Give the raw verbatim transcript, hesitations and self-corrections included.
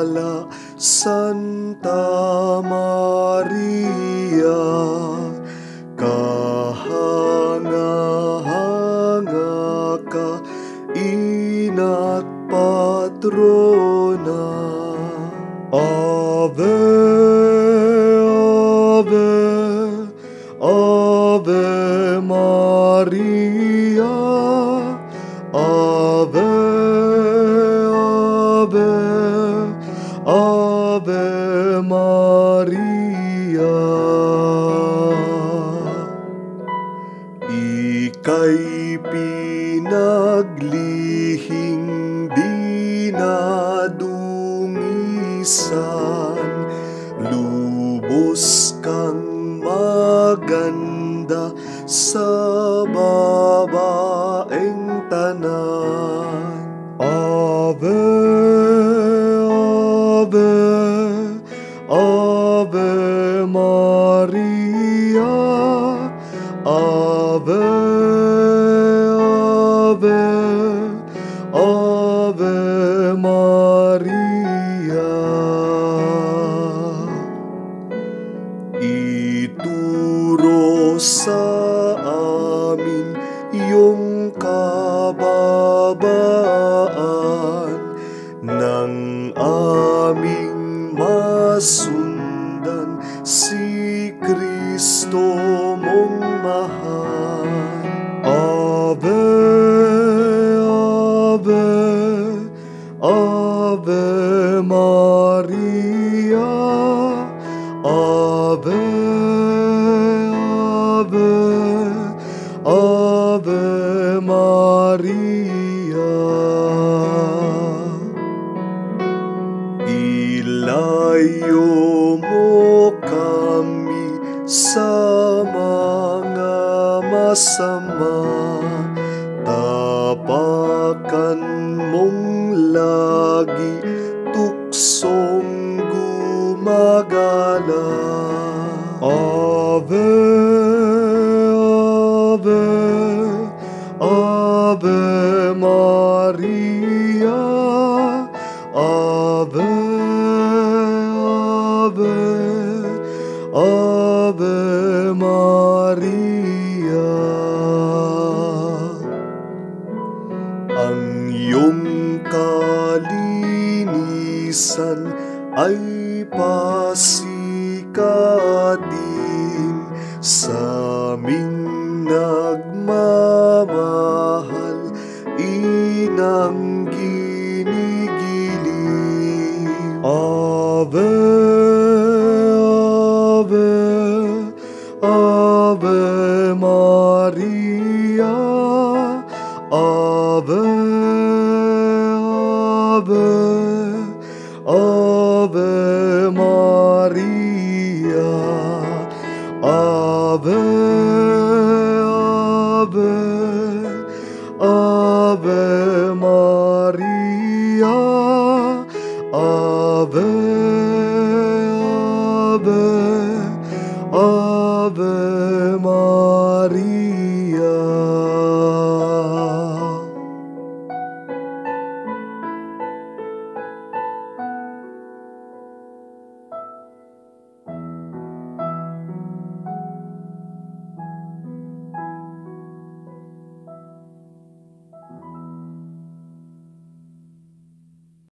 sala, Santa Maria, kahanga-hanga ka, ina't patrona. Ave, Ave, Ave Maria, Ave, Ave, Ave Maria. Ika'y pinaglihing di nadungisan, lubos kang maganda sa babaeng tanan. Ave, Ave, Ave Maria, Ave, Ave, Ave Maria. Ituro sa amin iyong kababaan, nang aming masundan si Kristo mong mahal. Ave, Ave, Ave Maria, Ave, Ave, Ave Maria. Ilayo mo kami sa mga masama, tapakan mong lagi, tuksong gumagala. Ave, Ave, Ave Maria, Ave, Ave, Ave Maria. Ang iyong kalinisan ay pasikatin sa aming nagmamahal, inang ginigiling. Ave, Ave, Ave Maria, Ave, Ave, Ave Maria, Ave.